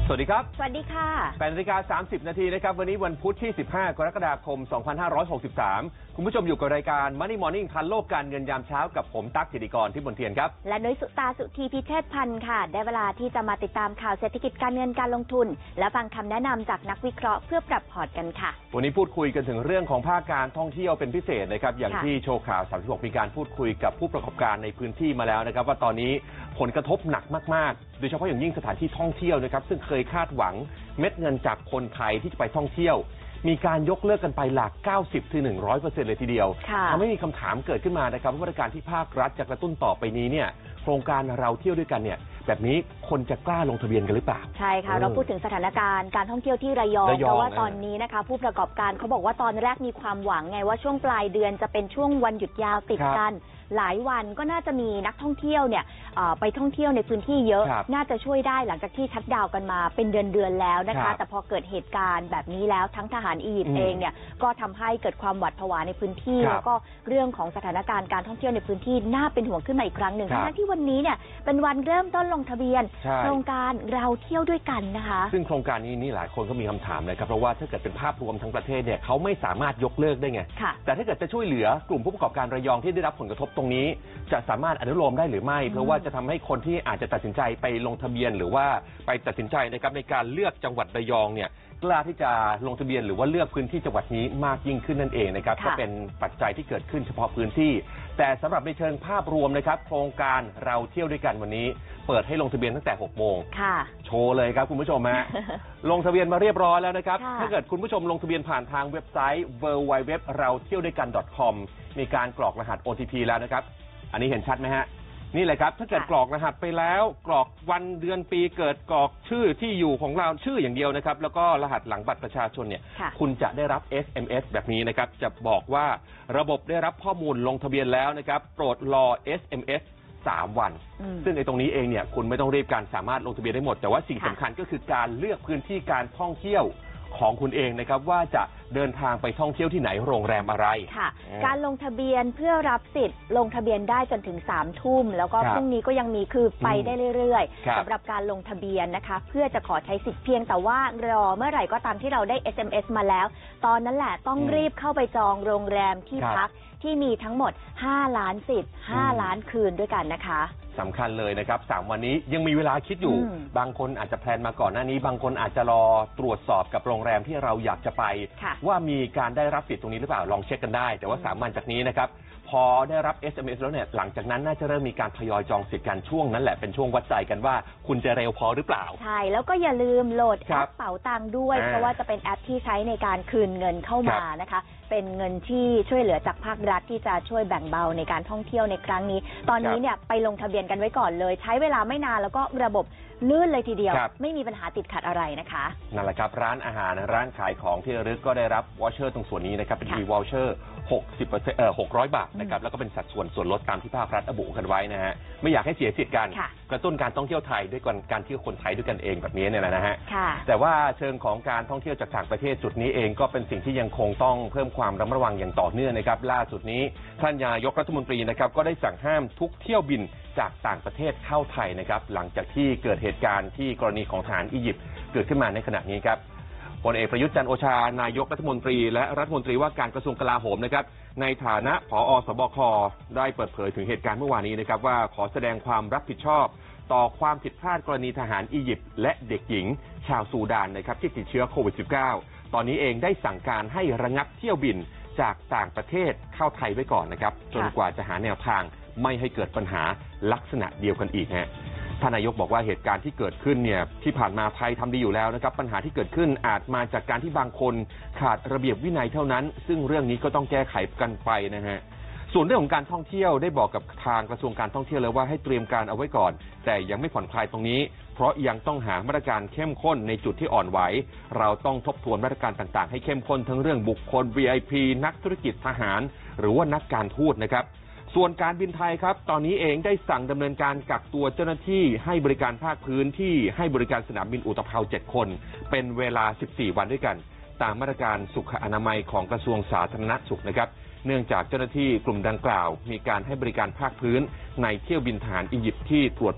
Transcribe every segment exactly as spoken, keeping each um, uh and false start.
สวัสดีครับสวัสดีค่ะแปดนาฬิกาสามสิบนาทีนะครับวันนี้วันพุธที่สิบห้ากรกฎาคมสองพันห้าร้อยหกสิบสามคุณผู้ชมอยู่กับรายการ Money Morning ทันโลกการเงินยามเช้ากับผมตั๊กสิริกรที่บนเทียนครับและนุ้ยสุตาสุธีพิเชษพันธ์ค่ะได้เวลาที่จะมาติดตามข่าวเศรษฐกิจการเงินการลงทุนและฟังคำแนะนำจากนักวิเคราะห์เพื่อปรับพอร์ตกันค่ะวันนี้พูดคุยกันถึงเรื่องของภาคการท่องเที่ยวเป็นพิเศษนะครับอย่างที่โชว์ข่าวสามสิบหกมีการพูดคุยกับผู้ประกอบการในพื้นที่มาแล้วนะครับว่าตอนนี้ผลกระทบหนักมากๆโดยเฉพาะอย่างยิ่งสถานที่ท่องเที่ยวนะครับซึ่งเคยคาดหวังเม็ดเงินจากคนไทยที่จะไปท่องเที่ยวมีการยกเลิกกันไปหลัก เก้าสิบถึงหนึ่งร้อยเปอร์เซ็นต์ เลยทีเดียวทำให้มีคำถามเกิดขึ้นมานะครับว่ามาตรการที่ภาครัฐจะกระตุ้นต่อไปนี้เนี่ยโครงการเราเที่ยวด้วยกันเนี่ยแบบนี้คนจะกล้าลงทะเบียนกันหรือเปล่าใช่ค่ะเราพูดถึงสถานการณ์การท่องเที่ยวที่ระยองเพราะว่าตอนนี้นะคะผู้ประกอบการเขาบอกว่าตอนแรกมีความหวังไงว่าช่วงปลายเดือนจะเป็นช่วงวันหยุดยาวติดกันหลายวันก็น่าจะมีนักท่องเที่ยวเนี่ยไปท่องเที่ยวในพื้นที่เยอะน่าจะช่วยได้หลังจากที่ชัตดาวน์กันมาเป็นเดือนๆแล้วนะคะแต่พอเกิดเหตุการณ์แบบนี้แล้วทั้งทหารอียิปต์เองเนี่ยก็ทำให้เกิดความหวาดผวาในพื้นที่แล้วก็เรื่องของสถานการณ์การท่องเที่ยวในพื้นที่น่าเป็นห่วงขึ้นมาอีกครั้งหนึ่งทั้งที่วันนี้เนี่ยเป็นวันเริ่มต้นลงทะเบียนโครงการเราเที่ยวด้วยกันนะคะซึ่งโครงการนี้นี่หลายคนก็มีคำถามเลยครับเพราะว่าถ้าเกิดเป็นภาพรวมทั้งประเทศเนี่ยเขาไม่สามารถยกเลิกได้ไงแต่ถ้าเกิดจะช่วยเหลือกลุ่มผู้ประกอบการระยองที่ได้รับผลกระทบตรงนี้จะสามารถอนุโลมได้หรือไม่เพราะว่าจะทำให้คนที่อาจจะตัดสินใจไปลงทะเบียนหรือว่าไปตัดสินใจนะครับในการเลือกจังหวัดระยองเนี่ยกล้าที่จะลงทะเบียนหรือว่าเลือกพื้นที่จังหวัดนี้มากยิ่งขึ้นนั่นเองนะครับก็เป็นปัจจัยที่เกิดขึ้นเฉพาะพื้นที่แต่สำหรับในเชิงภาพรวมนะครับโครงการเราเที่ยวด้วยกันวันนี้เปิดให้ลงทะเบียนตั้งแต่หกโมงโชว์เลยครับคุณผู้ชมฮะ ลงทะเบียนมาเรียบร้อยแล้วนะครับถ้าเกิดคุณผู้ชมลงทะเบียนผ่านทางเว็บไซต์ ดับเบิลยู ดับเบิลยู ดับเบิลยู ดอท เราเที่ยวด้วยกัน ดอท คอม มีการกรอกรหัส โอ ที พี แล้วนะครับอันนี้เห็นชัดไหมฮะนี่เลยครับถ้าเกิดกรอกรหัสไปแล้วกรอกวันเดือนปีเกิดกรอกชื่อที่อยู่ของเราชื่ออย่างเดียวนะครับแล้วก็รหัสหลังบัตรประชาชนเนี่ยคุณจะได้รับ เอส เอ็ม เอส แบบนี้นะครับจะบอกว่าระบบได้รับข้อมูลลงทะเบียนแล้วนะครับโปรดรอ เอส เอ็ม เอส สามวันซึ่งไอ้ตรงนี้เองเนี่ยคุณไม่ต้องรีบการสามารถลงทะเบียนได้หมดแต่ว่าสิ่งสำคัญก็คือการเลือกพื้นที่การท่องเที่ยวของคุณเองนะครับว่าจะเดินทางไปท่องเที่ยวที่ไหนโรงแรมอะไรค่ะการลงทะเบียนเพื่อรับสิทธิ์ลงทะเบียนได้จนถึงสามทุ่มแล้วก็พรุ่งนี้ก็ยังมีคือไปได้เรื่อยๆสำหรับการลงทะเบียนนะคะเพื่อจะขอใช้สิทธิ์เพียงแต่ว่ารอเมื่อไหร่ก็ตามที่เราได้ เอส เอ็ม เอส มาแล้วตอนนั้นแหละต้องรีบเข้าไปจองโรงแรมที่พักที่มีทั้งหมดห้าล้านสิทธิ์ห้าล้านคืนด้วยกันนะคะสำคัญเลยนะครับสามวันนี้ยังมีเวลาคิดอยู่บางคนอาจจะแพลนมาก่อนหน้านี้บางคนอาจจะรอตรวจสอบกับโรงแรมที่เราอยากจะไปว่ามีการได้รับสิทธิ์ตรงนี้หรือเปล่าลองเช็คกันได้แต่ว่าสามวันจากนี้นะครับพอได้รับ เอส เอ็ม เอส แล้วเนี่ยหลังจากนั้นน่าจะเริ่มมีการทยอยจองสิทธิ์กันช่วงนั้นแหละเป็นช่วงวัดใจกันว่าคุณจะเร็วพอหรือเปล่าใช่แล้วก็อย่าลืมโหลดแอปเป๋าตังค์ด้วยเพราะว่าจะเป็นแอปที่ใช้ในการคืนเงินเข้ามานะคะเป็นเงินที่ช่วยเหลือจากภาครัฐที่จะช่วยแบ่งเบาในการท่องเที่ยวในครั้งนี้ตอนนี้เนี่ยไปลงทะเบียนกันไว้ก่อนเลยใช้เวลาไม่นานแล้วก็ระบบลื่นเลยทีเดียวไม่มีปัญหาติดขัดอะไรนะคะนั่นแหละครับร้านอาหารร้านขายของที่ระลึกก็ได้รับวอเชอร์ตรงส่วนนี้นะครับเป็นวีวอเชอร์หกสิบเปอร์เซ็นต์เอ่อหกร้อยบาทนะครับแล้วก็เป็นสัดส่วนส่วนลดตามที่ภาครัฐระบุกันไว้นะฮะไม่อยากให้เสียสิทธิ์กันกระตุ้นการท่องเที่ยวไทยด้วยการเที่ยวคนไทยด้วยกันเองแบบนี้เนี่ยนะฮะแต่ว่าเชิงของการท่องเที่ยวจากต่างประเทศจุดนี้เองก็เป็นสิ่งที่ยังคงต้องเพิ่มความระมัดระวังอย่างต่อเนื่องนะครับล่าสุดนี้ท่านนายกรัฐมนตรีนะครับก็ได้สั่งห้ามทุกเที่ยวบินจากต่างประเทศเข้าไทยนะครับหลังจากที่เกิดเหตุการณ์ที่กรณีของทหารอียิปต์เกิดขึ้นมาในขณะนี้ครับพลเอกประยุทธ์จันทร์โอชานายกรัฐมนตรีและรัฐมนตรีว่าการกระทรวงกลาโหมนะครับในฐานะผอ.สบค.ได้เปิดเผยถึงเหตุการณ์เมื่อวานนี้นะครับว่าขอแสดงความรับผิดชอบต่อความผิดพลาดกรณีทหารอียิปต์และเด็กหญิงชาวซูดานนะครับที่ติดเชื้อโควิด สิบเก้า ตอนนี้เองได้สั่งการให้ระงับเที่ยวบินจากต่างประเทศเข้าไทยไว้ก่อนนะครับจนกว่าจะหาแนวทางไม่ให้เกิดปัญหาลักษณะเดียวกันอีกฮะท่านนายกบอกว่าเหตุการณ์ที่เกิดขึ้นเนี่ยที่ผ่านมาไทยทำดีอยู่แล้วนะครับปัญหาที่เกิดขึ้นอาจมาจากการที่บางคนขาดระเบียบวินัยเท่านั้นซึ่งเรื่องนี้ก็ต้องแก้ไขกันไปนะฮะส่วนเรื่องของการท่องเที่ยวได้บอกกับทางกระทรวงการท่องเที่ยวแล้วว่าให้เตรียมการเอาไว้ก่อนแต่ยังไม่ผ่อนคลายตรงนี้เพราะยังต้องหามาตรการเข้มข้นในจุดที่อ่อนไหวเราต้องทบทวนมาตรการต่างๆให้เข้มข้นทั้งเรื่องบุคคล วี ไอ พี นักธุรกิจทหารหรือว่านักการทูตนะครับส่วนการบินไทยครับตอนนี้เองได้สั่งดำเนินการกักตัวเจ้าหน้าที่ให้บริการภาคพื้นที่ให้บริการสนามบินอุตภาวเจ็ดคนเป็นเวลาสิบสี่วันด้วยกันตามมาตรการสุขอนามัยของกระทรวงสาธารณสุขนะครับเนื่องจากเจ้าหน้าที่กลุ่มดังกล่าวมีการให้บริการภาคพื้นในเที่ยวบินทหารอียิปต์ที่ตรวจพบ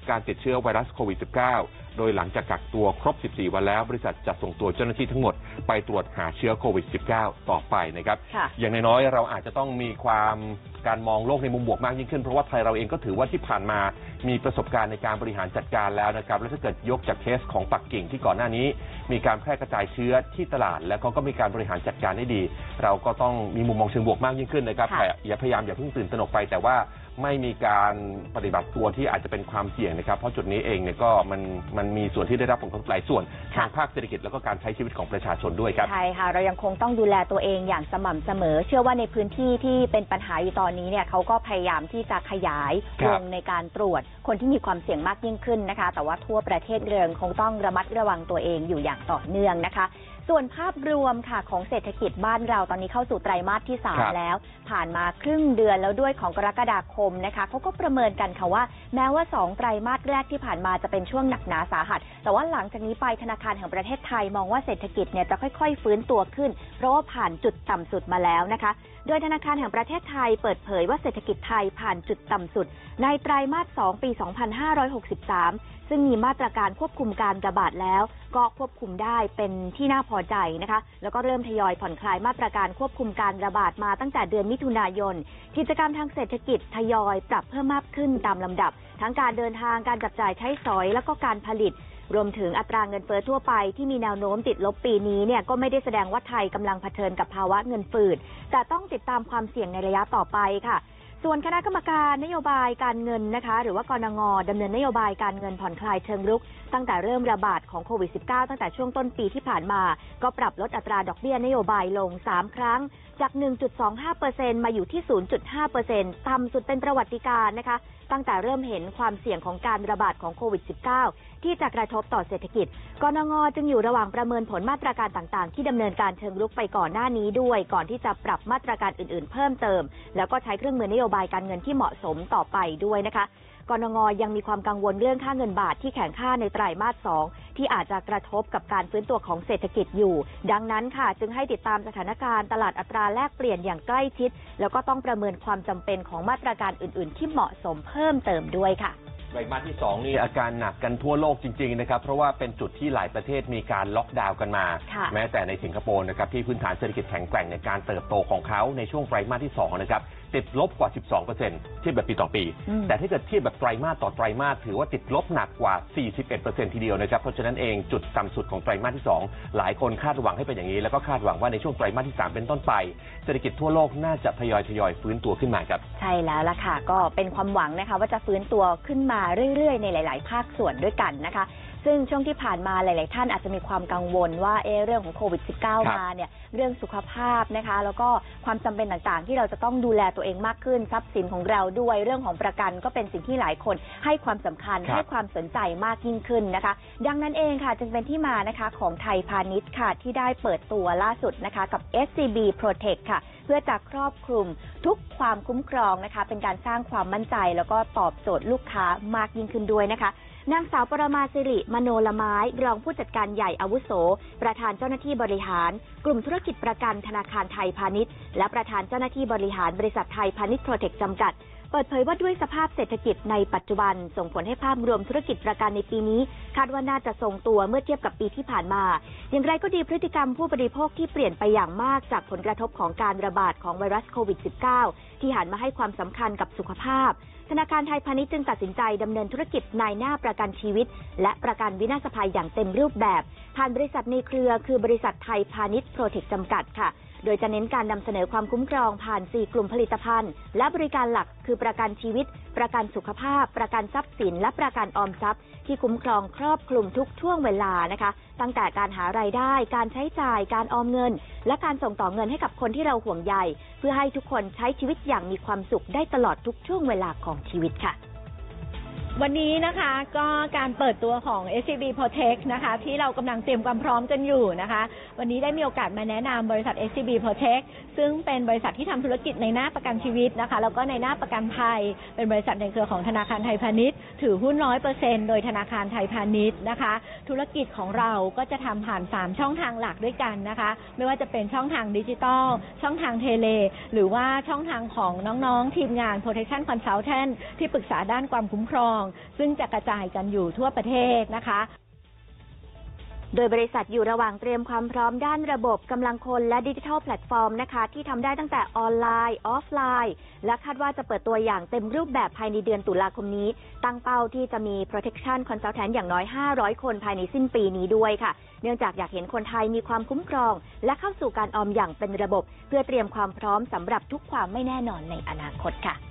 การติดเชื้อไวรัสโควิด สิบเก้า โดยหลังจากกักตัวครบ สิบสี่ วันแล้วบริษัทจะส่งตัวเจ้าหน้าที่ทั้งหมดไปตรวจหาเชื้อโควิด สิบเก้า ต่อไปนะครับอย่างน้อยๆเราอาจจะต้องมีความการมองโลกในมุมบวกมากยิ่งขึ้นเพราะว่าไทยเราเองก็ถือว่าที่ผ่านมามีประสบการณ์ในการบริหารจัดการแล้วนะครับและถ้าเกิดยกจากเคสของปักกิ่งที่ก่อนหน้านี้มีการแพร่กระจายเชื้อที่ตลาดแล้วก็มีการบริหารจัดการได้ดีเราก็ต้องมีมุมมองเชิงบวกมากยิ่งขึ้นนะครับแต่อย่าพยายามอย่าเพิ่งตื่นตระหนกไปแต่ว่าไม่มีการปฏิบัติตัวที่อาจจะเป็นความเสี่ยงนะครับเพราะจุดนี้เองเนี่ยก็มันมันมีส่วนที่ได้รับผลกระทบหลายส่วนทางภาคเศรษฐกิจแล้วก็การใช้ชีวิตของประชาชนด้วยครับใช่ค่ะเรายังคงต้องดูแลตัวเองอย่างสม่ำเสมอเชื่อว่าในพื้นที่ที่เป็นปัญหาอยู่ตอนนี้เนี่ยเขาก็พยายามที่จะขยายวงในการตรวจคนที่มีความเสี่ยงมากยิ่งขึ้นนะคะแต่ว่าทั่วประเทศเริงคงต้องระมัดระวังตัวเองอยู่อย่างต่อเนื่องนะคะส่วนภาพรวมค่ะของเศรษฐกิจบ้านเราตอนนี้เข้าสู่ไตรมาสที่สามแล้วผ่านมาครึ่งเดือนแล้วด้วยของกรกฎาคมนะคะเขาก็ประเมินกันค่ะว่าแม้ว่าสองไตรมาสแรกที่ผ่านมาจะเป็นช่วงหนักหนาสาหัสแต่ว่าหลังจากนี้ไปธนาคารแห่งประเทศไทยมองว่าเศรษฐกิจเนี่ยจะค่อยๆฟื้นตัวขึ้นเพราะว่าผ่านจุดต่ำสุดมาแล้วนะคะโดยธนาคารแห่งประเทศไทยเปิดเผยว่าเศรษฐกิจไทยผ่านจุดต่ำสุดในไตรมาสสองปีสองพันห้าร้อยหกสิบสามซึ่งมีมาตรการควบคุมการระบาดแล้วก็ควบคุมได้เป็นที่น่าพอใจนะคะแล้วก็เริ่มทยอยผ่อนคลายมาตรการควบคุมการระบาดมาตั้งแต่เดือนมิถุนายนกิจกรรมทางเศรษฐกิจทยอยปรับเพิ่มมากขึ้นตามลำดับทั้งการเดินทางการจับจ่ายใช้สอยแล้วก็การผลิตรวมถึงอัตราเงินเฟ้อทั่วไปที่มีแนวโน้มติดลบปีนี้เนี่ยก็ไม่ได้แสดงว่าไทยกำลังเผชิญกับภาวะเงินฝืดแต่ต้องติดตามความเสี่ยงในระยะต่อไปค่ะส่วนคณะกรรมการนโยบายการเงินนะคะหรือว่ากนง.ดำเนินนโยบายการเงินผ่อนคลายเชิงรุกตั้งแต่เริ่มระบาดของโควิด สิบเก้า ตั้งแต่ช่วงต้นปีที่ผ่านมาก็ปรับลดอัตราดอกเบี้ยนโยบายลงสามครั้งจาก หนึ่งจุดสองห้าเปอร์เซ็นต์ มาอยู่ที่ ศูนย์จุดห้าเปอร์เซ็นต์ ต่ำสุดเป็นประวัติการณ์นะคะตั้งแต่เริ่มเห็นความเสี่ยงของการระบาดของโควิด สิบเก้า ที่จะกระทบต่อเศรษฐกิจกนง.จึงอยู่ระหว่างประเมินผลมาตรการต่างๆที่ดำเนินการเชิงรุกไปก่อนหน้านี้ด้วยก่อนที่จะปรับมาตรการอื่นๆเพิ่มเติมแล้วก็ใช้เครื่องมือนโยบายการเงินที่เหมาะสมต่อไปด้วยนะคะกนง.ยังมีความกังวลเรื่องค่าเงินบาทที่แข็งค่าในไตรมาสสองที่อาจจะกระทบกับการฟื้นตัวของเศรษฐกิจอยู่ดังนั้นค่ะจึงให้ติดตามสถานการณ์ตลาดอัตราแลกเปลี่ยนอย่างใกล้ชิดแล้วก็ต้องประเมินความจำเป็นของมาตรการอื่นๆที่เหมาะสมเพิ่มเติมด้วยค่ะไตรมาสที่สองนี่อาการหนักกันทั่วโลกจริงๆนะครับเพราะว่าเป็นจุดที่หลายประเทศมีการล็อกดาวน์กันมาแม้แต่ในสิงคโปร์นะครับที่พื้นฐานเศรษฐกิจแข็งแกร่งในการเติบโตของเขาในช่วงไตรมาสที่สองนะครับติดลบกว่า สิบสองเปอร์เซ็นต์ เทียบแบบปีต่อปีแต่ถ้าเกิดเทียบแบบไตรมาสต่อไตรมาสถือว่าติดลบหนักกว่า สี่สิบเอ็ดเปอร์เซ็นต์ ทีเดียวนะครับเพราะฉะนั้นเองจุดต่ำสุดของไตรมาสที่สองหลายคนคาดหวังให้เป็นอย่างนี้แล้วก็คาดหวังว่าในช่วงไตรมาสที่สามเป็นต้นไปเศรษฐกิจทั่วโลกน่าจะทยอยทยอยฟื้นตัวขึ้นมาครับใช่แล้วล่ะค่ะก็เป็นความหวังนะคะว่าจะฟื้นตัวขึ้นมาเรื่อยๆในหลายๆภาคส่วนด้วยกันนะคะซึ่งช่วงที่ผ่านมาหลายๆท่านอาจจะมีความกังวลว่าเอเรื่องของโควิด สิบเก้า มาเนี่ยเรื่องสุขภาพนะคะแล้วก็ความจำเป็นต่างๆที่เราจะต้องดูแลตัวเองมากขึ้นทรัพย์สินของเราด้วยเรื่องของประกันก็เป็นสิ่งที่หลายคนให้ความสำคัญให้ความสนใจมากยิ่งขึ้นนะคะดังนั้นเองค่ะจึงเป็นที่มานะคะของไทยพาณิชย์ค่ะที่ได้เปิดตัวล่าสุดนะคะกับ เอส ซี บี Protect ค่ะเพื่อจะครอบคลุมทุกความคุ้มครองนะคะเป็นการสร้างความมั่นใจแล้วก็ตอบโจทย์ลูกค้ามากยิ่งขึ้นด้วยนะคะนางสาวปรมาสิริมโนละไม้รองผู้จัดการใหญ่อาวุโสประธานเจ้าหน้าที่บริหารกลุ่มธุรกิจประกันธนาคารไทยพาณิชย์และประธานเจ้าหน้าที่บริหารบริษัทไทยพาณิชย์โปรเทคจำกัดเปิดเผยว่าด้วยสภาพเศรษฐกิจในปัจจุบันส่งผลให้ภาพรวมธุรกิจประกันในปีนี้คาดว่าน่าจะทรงตัวเมื่อเทียบกับปีที่ผ่านมาอย่างไรก็ดีพฤติกรรมผู้บริโภคที่เปลี่ยนไปอย่างมากจากผลกระทบของการระบาดของไวรัสโควิด สิบเก้า ที่หันมาให้ความสำคัญกับสุขภาพธนาคารไทยพาณิชย์จึงตัดสินใจดำเนินธุรกิจนายหน้าประกันชีวิตและประกันวินาศภัยอย่างเต็มรูปแบบผ่านบริษัทในเครือคือบริษัทไทยพาณิชย์โปรเทคจำกัดค่ะโดยจะเน้นการนำเสนอความคุ้มครองผ่านสี่กลุ่มผลิตภัณฑ์และบริการหลักคือประกันชีวิตประกันสุขภาพประกันทรัพย์สินและประกันออมทรัพย์ที่คุ้มครองครอบคลุมทุกช่วงเวลานะคะตั้งแต่การหารายได้การใช้จ่ายการออมเงินและการส่งต่อเงินให้กับคนที่เราห่วงใยเพื่อให้ทุกคนใช้ชีวิตอย่างมีความสุขได้ตลอดทุกช่วงเวลาของชีวิตค่ะวันนี้นะคะก็การเปิดตัวของ เอส ซี บี Protect นะคะที่เรากำลังเตรียมความพร้อมกันอยู่นะคะวันนี้ได้มีโอกาสมาแนะนำบริษัท เอส ซี บี Protect ซึ่งเป็นบริษัทที่ทำธุรกิจในหน้าประกันชีวิตนะคะแล้วก็ในหน้าประกันภัยเป็นบริษัทในเครือของธนาคารไทยพาณิชย์ถือหุ้น ร้อยเปอร์เซ็นต์ โดยธนาคารไทยพาณิชย์นะคะธุรกิจของเราก็จะทำผ่านสามช่องทางหลักด้วยกันนะคะไม่ว่าจะเป็นช่องทางดิจิทัลช่องทางเทเลหรือว่าช่องทางของน้องๆทีมงาน Protection Consultant ที่ปรึกษาด้านความคุ้มครองซึ่งจะกระจายกันอยู่ทั่วประเทศนะคะโดยบริษัทอยู่ระหว่างเตรียมความพร้อมด้านระบบกำลังคนและดิจิทัลแพลตฟอร์มนะคะที่ทำได้ตั้งแต่ออนไลน์ออฟไลน์และคาดว่าจะเปิดตัวอย่างเต็มรูปแบบภายในเดือนตุลาคมนี้ตั้งเป้าที่จะมี protection consultant อย่างน้อยห้าร้อยคนภายในสิ้นปีนี้ด้วยค่ะเนื่องจากอยากเห็นคนไทยมีความคุ้มครองและเข้าสู่การออมอย่างเป็นระบบเพื่อเตรียมความพร้อมสำหรับทุกความไม่แน่นอนในอนาคตค่ะ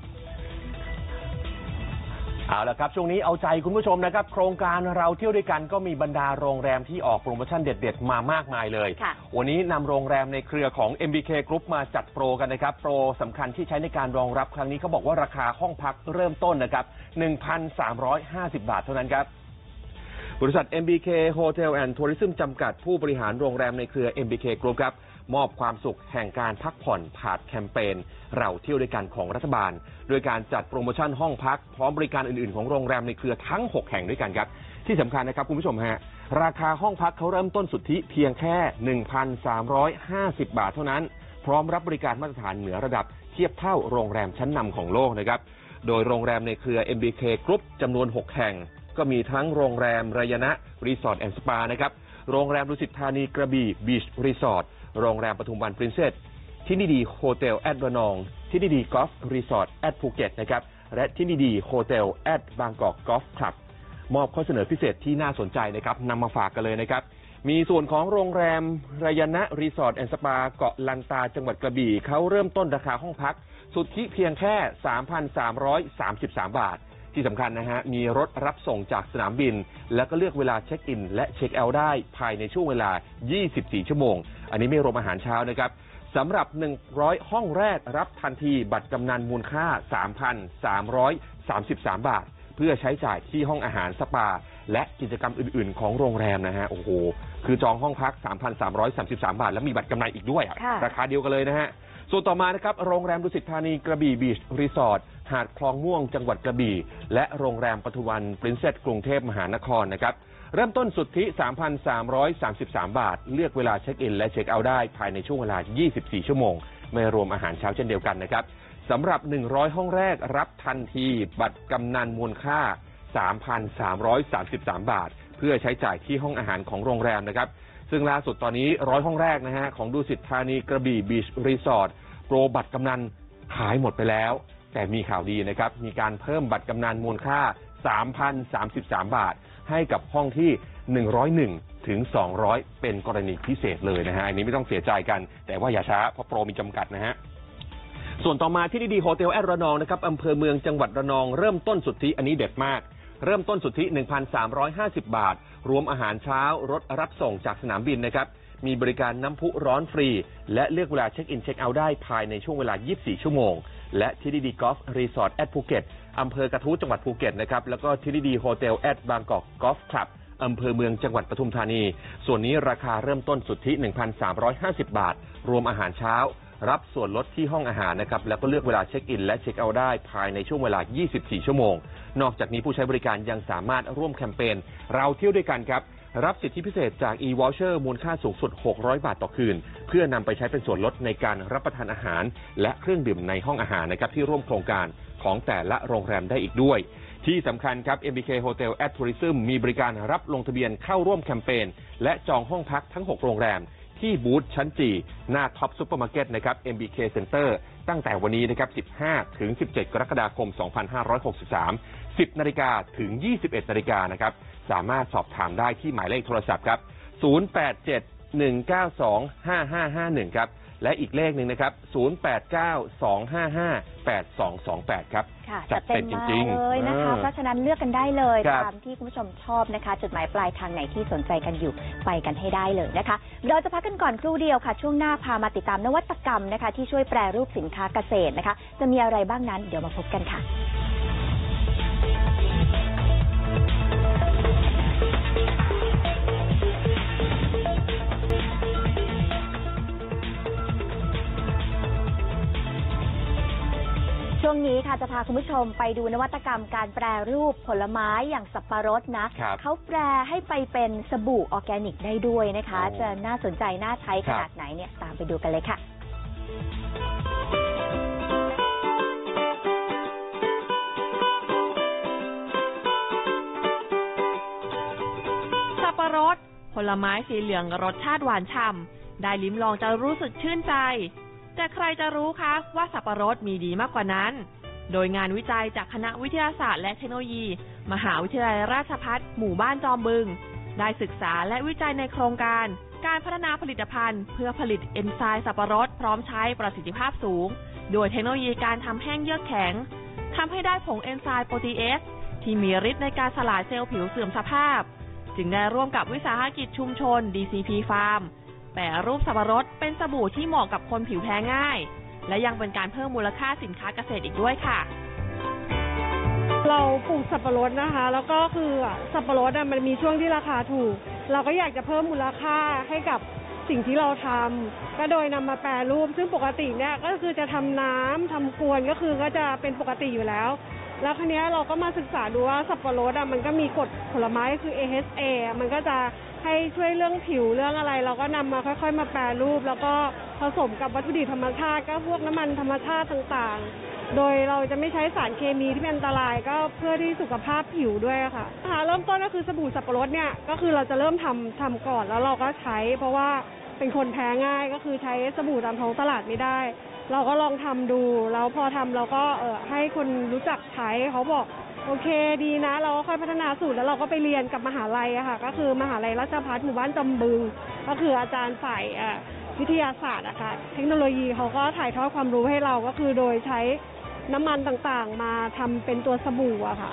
เอาละครับช่วงนี้เอาใจคุณผู้ชมนะครับโครงการเราเที่ยวด้วยกันก็มีบรรดาโรงแรมที่ออกโปรโมชั่นเด็ดๆมามากมายเลยวันนี้นำโรงแรมในเครือของ เอ็ม บี เค Group มาจัดโปรกันนะครับโปรสำคัญที่ใช้ในการรองรับครั้งนี้เขาบอกว่าราคาห้องพักเริ่มต้นนะครับ หนึ่งพันสามร้อยห้าสิบ บาทเท่านั้นครับบริษัท เอ็ม บี เค Hotel and Tourism จำกัดผู้บริหารโรงแรมในเครือ เอ็ม บี เค Group ครับมอบความสุขแห่งการพักผ่อนผ่านแคมเปญเราเที่ยวด้วยกันของรัฐบาลโดยการจัดโปรโมชั่นห้องพักพร้อมบริการอื่นๆของโรงแรมในเครือทั้งหกแห่งด้วยกันครับที่สำคัญนะครับคุณผู้ชมฮะราคาห้องพักเขาเริ่มต้นสุทธิเพียงแค่ หนึ่งพันสามร้อยห้าสิบ บาทเท่านั้นพร้อมรับบริการมาตรฐานเหนือระดับเทียบเท่าโรงแรมชั้นนำของโลกนะครับโดยโรงแรมในเครือ เอ็ม บี เค Group จำนวนหกแห่งก็มีทั้งโรงแรมรายณะรีสอร์ทแอนด์สปานะครับโรงแรมดุสิตธานีกระบี่บีชรีสอร์ทโรงแรมปทุมวันปรินเซสที่นี่ดีโฮเทลแอดระนองที่นี่ดีกอล์ฟรีสอร์ทแอดภูเก็ตนะครับและที่นี่ดีโฮเทลแอดบางกอกกอล์ฟคลับมอบข้อเสนอพิเศษที่น่าสนใจนะครับนำมาฝากกันเลยนะครับมีส่วนของโรงแรมรายณะรีสอร์ทแอนด์สปาเกาะลันตาจังหวัดกระบี่เขาเริ่มต้นราคาห้องพักสุทธิเพียงแค่ สามพันสามร้อยสามสิบสาม บาทที่สำคัญนะฮะมีรถรับส่งจากสนามบินแล้วก็เลือกเวลาเช็คอินและเช็คเอาท์ได้ภายในช่วงเวลายี่สิบสี่ชั่วโมงอันนี้ไม่รวมอาหารเช้านะครับสำหรับหนึ่งร้อยห้องแรกรับทันทีบัตรกำนันมูลค่า สามพันสามร้อยสามสิบสาม บาทเพื่อใช้จ่ายที่ห้องอาหารสปาและกิจกรรมอื่นๆของโรงแรมนะฮะโอ้โหคือจองห้องพัก สามพันสามร้อยสามสิบสาม บาทแล้วมีบัตรกำนันอีกด้วยราคาเดียวกันเลยนะฮะส่วนต่อมานะครับโรงแรมดุสิตธานีกระบี่บีชรีสอร์ทหาดคลองม่วงจังหวัดกระบี่และโรงแรมปทุมวันปรินเซสกรุงเทพมหานครนะครับเริ่มต้นสุทธิ สามพันสามร้อยสามสิบสาม บาทเลือกเวลาเช็คอินและเช็คเอาท์ได้ภายในช่วงเวลายี่สิบสี่ชั่วโมงไม่รวมอาหารเช้าเช่นเดียวกันนะครับสำหรับหนึ่งร้อยห้องแรกรับทันทีบัตรกำนันมูลค่า สามพันสามร้อยสามสิบสาม บาทเพื่อใช้จ่ายที่ห้องอาหารของโรงแรมนะครับซึ่งล่าสุดตอนนี้ร้อยห้องแรกนะฮะของดุสิตธานีกระบี่บีชรีสอร์ทโปรบัตรกำนันขายหมดไปแล้วแต่มีข่าวดีนะครับมีการเพิ่มบัตรกำนันมูลค่า สามพันสามสิบสาม บาทให้กับห้องที่หนึ่งร้อยเอ็ดถึงสองร้อยเป็นกรณีพิเศษเลยนะฮะอันนี้ไม่ต้องเสียใจกันแต่ว่าอย่าช้าเพราะโปรมีจำกัดนะฮะส่วนต่อมาที่นี่ดีโฮเทลแอดระนองนะครับอำเภอเมืองจังหวัดระนองเริ่มต้นสุทธิอันนี้เด็ดมากเริ่มต้นสุทธิ หนึ่งพันสามร้อยห้าสิบ บาทรวมอาหารเช้ารถรับส่งจากสนามบินนะครับมีบริการน้ำพุร้อนฟรีและเลือกเวลาเช็คอินเช็คเอาท์ได้ภายในช่วงเวลายี่สิบสี่ชั่วโมงและที่นี่ดีกอล์ฟรีสอร์ทแอดภูเก็ตอำเภอกระทู้จังหวัดภูเก็ตนะครับแล้วก็ที่นี่ดีโฮเทลแอดบางกอกกอล์ฟคลับอำเภอเมืองจังหวัดปทุมธานีส่วนนี้ราคาเริ่มต้นสุทธิ หนึ่งพันสามร้อยห้าสิบ บาทรวมอาหารเช้ารับส่วนลดที่ห้องอาหารนะครับแล้วก็เลือกเวลาเช็คอินและเช็คเอาท์ได้ภายในช่วงเวลายี่สิบสี่ชั่วโมงนอกจากนี้ผู้ใช้บริการยังสามารถร่วมแคมเปญเราเที่ยวด้วยกันครับรับสิทธิพิเศษจาก e-voucher มูลค่าสูงสุดหกร้อยบาทต่อคืนเพื่อนำไปใช้เป็นส่วนลดในการรับประทานอาหารและเครื่องดื่มในห้องอาหารนะครับที่ร่วมโครงการของแต่ละโรงแรมได้อีกด้วยที่สำคัญครับ เอ็ม บี เค Hotel and Tourism มีบริการรับลงทะเบียนเข้าร่วมแคมเปญและจองห้องพักทั้งหกโรงแรมที่บูธชั้นจีหน้าท็อปซุปเปอร์มาร์เก็ตนะครับ เอ็ม บี เค Center ตั้งแต่วันนี้นะครับสิบห้าถึงสิบเจ็ดกรกฎาคมสองพันห้าร้อยหกสิบสาม สิบนาฬิกาถึงยี่สิบเอ็ดนาฬิกานะครับสามารถสอบถามได้ที่หมายเลขโทรศัพท์ครับศูนย์ แปด เจ็ด หนึ่ง เก้า สอง ห้า ห้า ห้า หนึ่งครับและอีกเลขหนึ่งนะครับศูนย์ แปด เก้า สอง ห้า ห้า แปด สอง สอง แปดครับจัดเต็มจริงๆเลยนะคะเพราะฉะนั้นเลือกกันได้เลยตามที่คุณผู้ชมชอบนะคะจุดหมายปลายทางไหนที่สนใจกันอยู่ไปกันให้ได้เลยนะคะเราจะพักกันก่อนครู่เดียวค่ะช่วงหน้าพามาติดตามนวัตกรรมนะคะที่ช่วยแปรรูปสินค้าเกษตรนะคะจะมีอะไรบ้างนั้นเดี๋ยวมาพบกันค่ะช่วงนี้ค่ะจะพาคุณผู้ชมไปดูนวัตกรรมการแปรรูปผลไม้อย่างสับปะรดนะเขาแปรให้ไปเป็นสบู่ออร์แกนิกได้ด้วยนะคะจะน่าสนใจน่าใช้ขนาดไหนเนี่ยตามไปดูกันเลยค่ะผลไม้สีเหลืองรสชาติหวานฉ่ำได้ลิ้มลองจะรู้สึกชื่นใจแต่ใครจะรู้คะว่าสับปะรดมีดีมากกว่านั้นโดยงานวิจัยจากคณะวิทยาศาสตร์และเทคโนโลยีมหาวิทยาลัยราชภัฏหมู่บ้านจอมบึงได้ศึกษาและวิจัยในโครงการการพัฒนาผลิตภัณฑ์เพื่อผลิตเอนไซม์สับปะรดพร้อมใช้ประสิทธิภาพสูงโดยเทคโนโลยีการทำแห้งเยือกแข็งทำให้ได้ผงเอนไซม์โปรตีเอสที่มีฤทธิ์ในการสลายเซลล์ผิวเสื่อมสภาพจึงได้ร่วมกับวิสาหกิจชุมชน ดี ซี พี Farm แปรรูปสับปะรดเป็นสบู่ที่เหมาะกับคนผิวแพ้ง่ายและยังเป็นการเพิ่มมูลค่าสินค้าเกษตรอีกด้วยค่ะเราปลูกสับปะรดนะคะแล้วก็คือสับปะรดมันมีช่วงที่ราคาถูกเราก็อยากจะเพิ่มมูลค่าให้กับสิ่งที่เราทำก็โดยนำมาแปรรูปซึ่งปกติเนี่ยก็คือจะทำน้ำทำกวนก็คือก็จะเป็นปกติอยู่แล้วแล้วคราวนี้เราก็มาศึกษาดูว่าสับปะรดมันก็มีกรดผลไม้คือ เอ เอช เอ มันก็จะให้ช่วยเรื่องผิวเรื่องอะไรเราก็นำมาค่อยๆมาแปรรูปแล้วก็ผสมกับวัตถุดิบธรรมชาติก็พวกน้ำมันธรรมชาติต่างๆโดยเราจะไม่ใช้สารเคมีที่เป็นอันตรายก็เพื่อที่สุขภาพผิวด้วยค่ะเริ่มต้นก็คือสบู่สับปะรดเนี่ยก็คือเราจะเริ่มทำทำก่อนแล้วเราก็ใช้เพราะว่าเป็นคนแพ้ง่ายก็คือใช้สบู่ตามท้องตลาดไม่ได้เราก็ลองทำดูแล้วพอทำเราก็เออให้คนรู้จักใช้เขาบอกโอเคดีนะเราก็ค่อยพัฒนาสูตรแล้วเราก็ไปเรียนกับมหาลัยอะค่ะก็คือมหาลัยราชภัฏหมู่บ้านจอมบึงก็คืออาจารย์ฝ่ายวิทยาศาสตร์อะค่ะเทคโนโลยีเขาก็ถ่ายทอดความรู้ให้เราก็คือโดยใช้น้ำมันต่างๆมาทำเป็นตัวสบู่อะค่ะ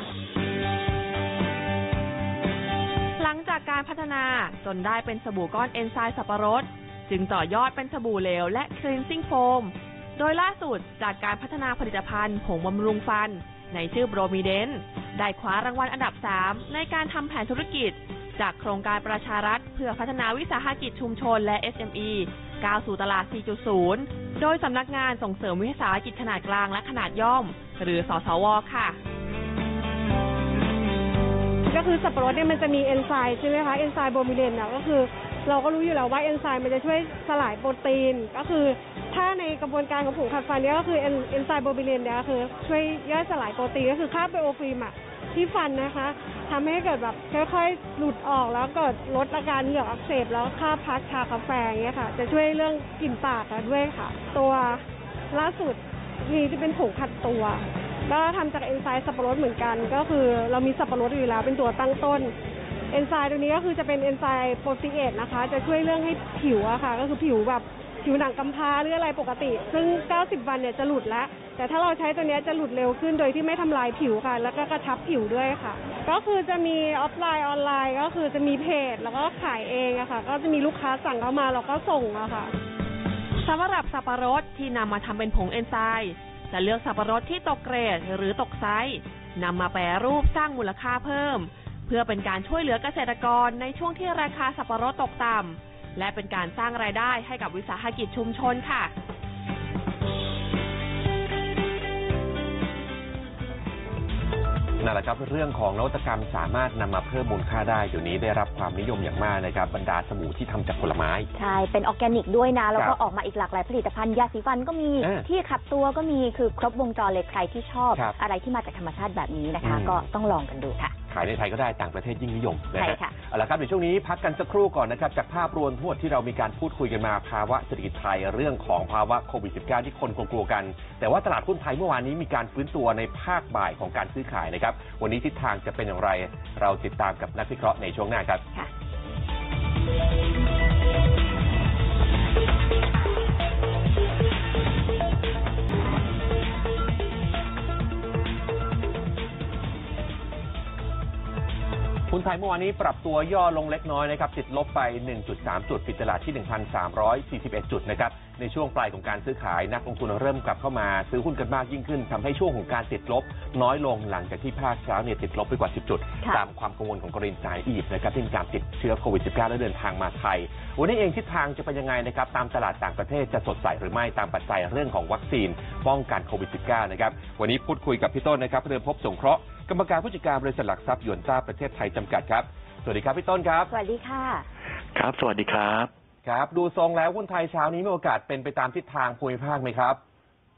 หลังจากการพัฒนาจนได้เป็นสบู่ก้อนเอนไซม์สับปะรดจึงต่อยอดเป็นสบู่เหลวและ cleansing foam โดยล่าสุดจากการพัฒนาผลิตภัณฑ์ผงบำรุงฟันในชื่อโบรมิเดนได้คว้ารางวัลอันดับสามในการทำแผนธุรกิจจากโครงการประชารัฐเพื่อพัฒนาวิสาหกิจชุมชนและ เอส เอ็ม อี ก้าวสู่ตลาด สี่จุดศูนย์ โดยสำนักงานส่งเสริมวิสาหกิจขนาดกลางและขนาดย่อมหรือสสว.ค่ะก็คือสับปะรดเนี่ยมันจะมีเอนไซม์ใช่ไหมคะเอนไซม์โบรมิเดนเนี่ยก็คือเราก็รู้อยู่แล้วว่าเอนไซม์มันจะช่วยสลายโปรตีนก็คือถ้าในกระบวนการของผงขัดฟันเนี่ยก็คือเอนไซม์โบรมิเดนเนี่ยก็คือช่วยย่อยสลายโปรตีนก็คือค่าไบโอฟิล์มอะที่ฟันนะคะทำให้เกิดแบบค่อยๆหลุดออกแล้วเกิดลดอาการเหงือกอักเสบแล้วค่าพักชากาแฟอย่างเงี้ยค่ะจะช่วยเรื่องกลิ่นปากด้วยค่ะตัวล่าสุดนี่ที่เป็นผงขัดตัวก็ทำจากเอนไซม์สับปะรดเหมือนกันก็คือเรามีสับปะรดอยู่แล้วเป็นตัวตั้งต้นเอนไซม์ตัวนี้ก็คือจะเป็นเอนไซม์โปรตีเอทนะคะจะช่วยเรื่องให้ผิวอะค่ะก็คือผิวแบบผิวหนังกำพร้าหรืออะไรปกติซึ่งเก้าสิบวันเนี่ยจะหลุดแล้วแต่ถ้าเราใช้ตัวนี้จะหลุดเร็วขึ้นโดยที่ไม่ทำลายผิวค่ะแล้วก็กระชับผิวด้วยค่ะก็คือจะมีออฟไลน์ออนไลน์ก็คือจะมีเพจแล้วก็ขายเองอะค่ะก็จะมีลูกค้าสั่งเข้ามาเราก็ส่งอะค่ะสำหรับสับปะรดที่นำมาทำเป็นผงเอนไซม์จะเลือกสับปะรดที่ตกเกรดหรือตกไซส์นำมาแปรรูปสร้างมูลค่าเพิ่มเพื่อเป็นการช่วยเหลือเกษตรกรในช่วงที่ราคาสับปะรดตกต่ำและเป็นการสร้างรายได้ให้กับวิสาหกิจชุมชนค่ะนั่นแหละครับเรื่องของนวัตกรรมสามารถนำมาเพิ่มมูลค่าได้เดี๋ยวนี้ได้รับความนิยมอย่างมากนะครับบรรดาสบู่ที่ทำจากผลไม้ใช่เป็นออร์แกนิกด้วยนะแล้วก็ออกมาอีกหลากหลายผลิตภัณฑ์ยาสีฟันก็มีที่ขัดตัวก็มีคือครบวงจรเลยใครที่ชอบอะไรที่มาจากธรรมชาติแบบนี้นะคะก็ต้องลองกันดูค่ะขายในไทยก็ได้ต่างประเทศยิ่งนิยมนะฮะเอาละครับในช่วงนี้พักกันสักครู่ก่อนนะครับจากภาพรวมทั้งหมดที่เรามีการพูดคุยกันมาภาวะเศรษฐกิจไทยเรื่องของภาวะโควิด สิบเก้า ที่คนกลัวกันแต่ว่าตลาดหุ้นไทยเมื่อวานนี้มีการฟื้นตัวในภาคบ่ายของการซื้อขายนะครับวันนี้ทิศทางจะเป็นอย่างไรเราติดตามกับนักวิเคราะห์ในช่วงหน้าครับหุ้นไทยเมื่อวานนี้ปรับตัวย่อลงเล็กน้อยนะครับติดลบไป หนึ่งจุดสาม จุดปิดตลาดที่ หนึ่งพันสามร้อยสี่สิบเอ็ด จุดนะครับในช่วงปลายของการซื้อขายนักลงทุนเริ่มกลับเข้ามาซื้อหุ้นกันมากยิ่งขึ้นทำให้ช่วงของการติดลบน้อยลงหลังจากที่ภาคเช้าเนี่ยติดลบไปกว่า สิบ จุดตามความกังวลของกรณีจ่ายอียิปต์นะครับที่มีการติดเชื้อโควิด สิบเก้า และเดินทางมาไทยวันนี้เองทิศทางจะเป็นยังไงนะครับตามตลาดต่างประเทศจะสดใสหรือไม่ตามปัจจัยเรื่องของวัคซีนป้องกันโควิด สิบเก้า นะครับวันนี้พูดคุยกับพี่ต้นนะครับเรืองภพสงเคราะห์กรรมการผู้จัดการบริษัทหลักทรัพย์หยวนต้าประเทศไทยจำกัดครับสวัสดีครับพี่ต้นครับสวัสดีค่ะครับสวัสดีครับครับดูทรงแล้วหุ้นไทยเช้านี้มีโอกาสเป็นไปตามทิศทางภูมิภาคไหมครับ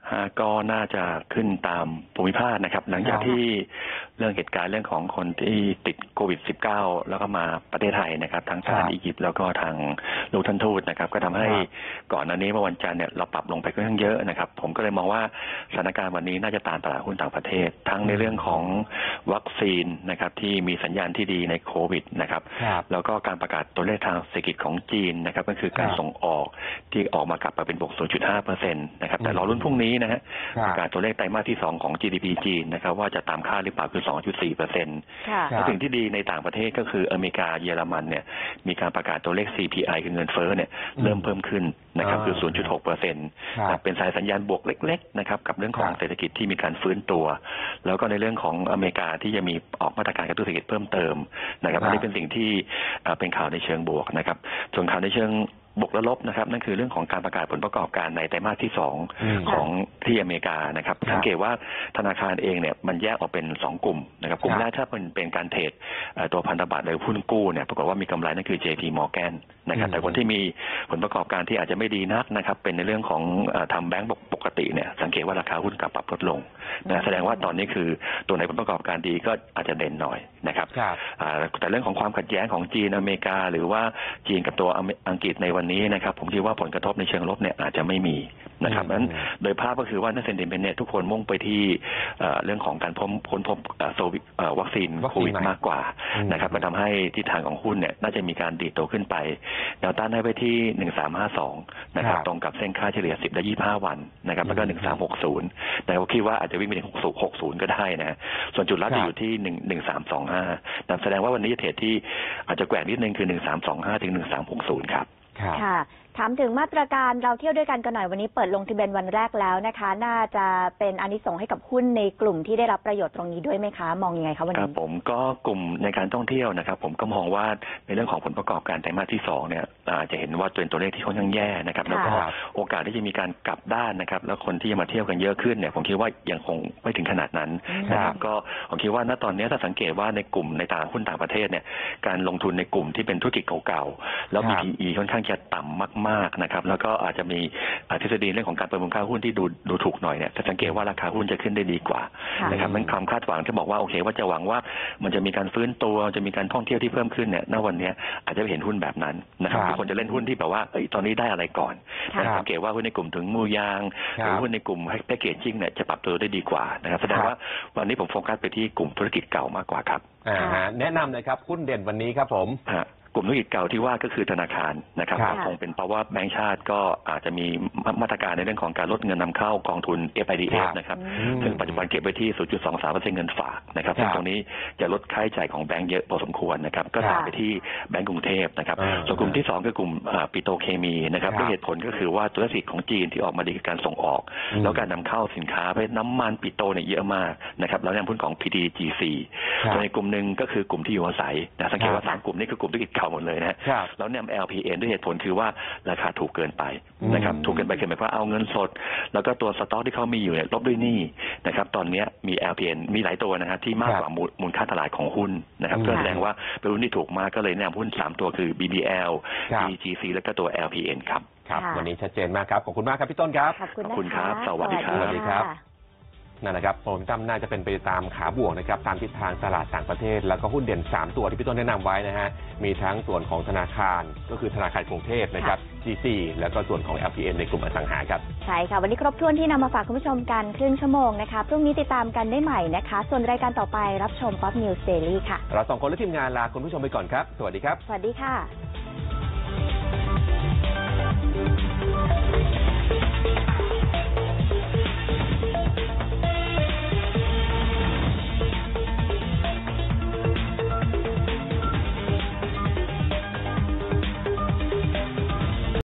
ฮะก็น่าจะขึ้นตามภูมิภาคนะครับหลังจากที่เรื่องเหตุการณ์เรื่องของคนที่ติดโควิด สิบเก้า แล้วก็มาประเทศไทยนะครับทั้งทางอียิปต์แล้วก็ทางลูกท่านทูตนะครับก็ทำให้ก่อนหน้านี้เมื่อวันจันทร์เนี่ยเราปรับลงไปค่อนข้างเยอะนะครับผมก็เลยมองว่าสถานการณ์วันนี้น่าจะตามตลาดหุ้นต่างประเทศทั้งในเรื่องของวัคซีนนะครับที่มีสัญญาณที่ดีในโควิดนะครับแล้วก็การประกาศตัวเลขทางเศรษฐกิจของจีนนะครับก็คือการส่งออกที่ออกมากลับมาเป็นบวก ศูนย์จุดห้าเปอร์เซ็นต์ นะครับแต่รอรุ่นพรุ่งนี้นะฮะประกาศตัวเลขไตรมาสที่สองของ จี ดี พี จีนนะครับว่าจะตามคาดหรือเปล่าคือ สองจุดสี่เปอร์เซ็นต์ และสิ่งที่ดีในต่างประเทศก็คืออเมริกาเยอรมันเนี่ยมีการประกาศตัวเลข ซี พี ไอ คือเงินเฟ้อเนี่ยเริ่มเพิ่มขึ้นนะครับคือ ศูนย์จุดหกเปอร์เซ็นต์ เป็นสายสัญญาณบวกเล็กๆนะครับกับเรื่องของเศรษฐกิจที่มีการฟื้นตัวแล้วก็ในเรื่องของอเมริกาที่จะมีออกมาตรการกระตุ้นเศรษฐกิจเพิ่มเติมนะครับอันนี้เป็นสิ่งที่เป็นข่าวในเชิงบวกนะครับส่วนข่าวในเชิงบวกและลบนะครับนั่นคือเรื่องของการประกาศผลประกอบการในไตรมาสที่สองของที่อเมริกานะครับสังเกตว่าธนาคารเองเนี่ยมันแยกออกเป็นสองกลุ่มนะครับกลุ่มแรกถ้าเป็นเป็นการเทรดตัวพันธบัตรหรือหุ้นกู้เนี่ยปรากฏว่ามีกำไรนั่นคือ เจ พี Morgan นะครับแต่คนที่มีผลประกอบการที่อาจจะไม่ดีนักนะครับเป็นในเรื่องของทำแบงก์ปกติเนี่ยสังเกตว่าราคาหุ้นกลับปรับลดลงนะแสดงว่าตอนนี้คือตัวไหนผลประกอบการดีก็อาจจะเด่นหน่อยนะครับแต่เรื่องของความขัดแย้งของจีนอเมริกาหรือว่าจีนกับตัวอังกฤษในวันนี้นะครับผมคิดว่าผลกระทบในเชิงลบเนี่ยอาจจะไม่มีนะครับนั้นโดยภาพก็คือว่านักเซ็นดิเมนต์เนี่ยทุกคนมุ่งไปที่เรื่องของการพ้นพ้นพบวัคซีนโควิดมากกว่านะครับมันทำให้ทิศทางของหุ้นเนี่ยน่าจะมีการดีดตัวขึ้นไปแนวต้านให้ไปที่หนึ่งสามห้าสองนะครับตรงกับเส้นค่าเฉลี่ยสิบและยี่สิบห้าวันนะครับแล้วก็หนึ่งสามหกศูนย์แต่ผมคิดว่าอาจจะวิ่งไปถึงหกสิบก็ได้นะส่วนจุดรับจะอยู่ที่หนึ่ง หนึ่งสามสองห้านั่นแสดงว่าวันนี้เทรดที่อาจจะแกว่งนิดนึงคือหนึ่งสามสองห้าถึงหนึ่งสามหกศูนย์ครับค่ะถามถึงมาตรการเราเที่ยวด้วยกันกันหน่อยวันนี้เปิดลงทะเบียนวันแรกแล้วนะคะน่าจะเป็นอานิสงส์ให้กับหุ้นในกลุ่มที่ได้รับประโยชน์ตรงนี้ด้วยไหมคะมองยังไงคะวันนี้ครับผมก็กลุ่มในการท่องเที่ยวนะครับผมก็มองว่าในเรื่องของผลประกอบการไตรมาสที่สองเนี่ยจะเห็นว่าตัวตัวเลขที่ค่อนข้างแย่นะครับแล้วก็โอกาสที่จะมีการกลับด้านนะครับแล้วคนที่จะมาเที่ยวกันเยอะขึ้นเนี่ยผมคิดว่ายังคงไม่ถึงขนาดนั้นนะครับก็ผมคิดว่าณตอนนี้ถ้าสังเกตว่าในกลุ่มในต่างหุ้นต่างประเทศเนี่ยการลงทุนในกลุ่มที่เป็นธุรกิจเก่าๆแล้ว พี ที อี ค่อนข้างจะต่ำมากๆนะครับแล้วก็อาจจะมีทฤษฎีเรื่องของการประเมินค่าหุ้นที่ดูดูถูกหน่อยเนี่ยจะสังเกตว่าราคาหุ้นจะขึ้นได้ดีกว่านะครับนั้นความคาดหวังที่บอกว่าโอเคว่าจะหวังว่ามันจะมีการฟื้นตัวจะมีการท่องเที่ยวที่เพิ่มขึ้นเนี่ยณวันนี้อาจจะเห็นหุ้นแบบนั้นนะครับทุกคนจะเล่นหุ้นที่แบบว่าตอนนี้ได้อะไรก่อนแต่สังเกตว่าหุ้นในกลุ่มถึงมือยางหรือหุ้นในกลุ่มแพคเกจจิ้งเนี่ยจะปรับตัวได้ดีกว่านะครับแสดงว่าวันนี้ผมโฟกัสไปที่กลุ่มธุรกิจเก่ามากกว่าครับแนะนำเลยครับหุ้นเด่นวันนี้ครับผมกลุ่มธุรกิจเก่าที่ว่าก็คือธนาคารนะครับคงเป็นเพราะว่าแบงก์ชาติก็อาจจะมีมาตรการในเรื่องของการลดเงินนำเข้ากองทุน เอฟ ไอ ดี เอฟ นะครับซึ่งปัจจุบันเก็บไว้ที่ ศูนย์จุดสองสามเปอร์เซ็นต์ เงินฝากนะครับซึ่งตรงนี้จะลดค่าใช้จ่ายของแบงก์เยอะพอสมควรนะครับก็ตามไปที่แบงก์กรุงเทพนะครับส่วนกลุ่มที่สองคือกลุ่มปิโตรเคมีนะครับด้วยเหตุผลก็คือว่าธุรกิจของจีนที่ออกมาดีการส่งออกแล้วการนำเข้าสินค้าไปน้ำมันปิโตรเนี่ยเยอะมากนะครับแล้วแนวหุ้นของ พี ที จี ซี ส่วนในกลุ่มนึงก็คือกลุ่มที่อยู่อาศัยนะสังเกตว่าสามกลุ่มนี้คือกลุ่มธุรกิจเก่าหมดเลยนะแล้วแนม แอล พี เอ็น ด้วยเหตุผลคือว่าราคาถูกเกินไปนะครับถูกเกินไปคือหมายความว่าเอาเงินสดแล้วก็ตัวสต็อกที่เขามีอยู่เนี่ยลบด้วยหนี้นะครับตอนนี้มี แอล พี เอ็น มีหลายตัวนะครับที่มากกว่ามูลค่าตลาดของหุ้นนะครับก็แสดงว่าเป็นหุ้นที่ถูกมากก็เลยแนะนำหุ้นสามตัวคือ บี บี แอล บี จี ซี แล้วก็ตัว แอล พี เอ็น ครับครับวันนี้ชัดเจนมากครับขอบคุณมากครับพี่ต้นครับขอบคุณครับสวัสดีครับสวัสดีครับนั่นนะครับโมเมนตัมน่าจะเป็นไปตามขาบวกนะครับตามทิศทางตลาดต่างประเทศแล้วก็หุ้นเด่นสามตัวที่พี่ต้นแนะนำไว้นะฮะมีทั้งส่วนของธนาคารก็คือธนาคารกรุงเทพนะครับ จี ซี แล้วก็ส่วนของ แอล พี เอ็น ในกลุ่มอสังหาครับใช่ค่ะวันนี้ครบถ้วนที่นำมาฝากคุณผู้ชมกันครึ่งชั่วโมงนะคะพรุ่งนี้ติดตามกันได้ใหม่นะคะส่วนรายการต่อไปรับชม Pop News Daily ค่ะเราสองคนและทีมงานลาคุณผู้ชมไปก่อนครับสวัสดีครับสวัสดีค่ะ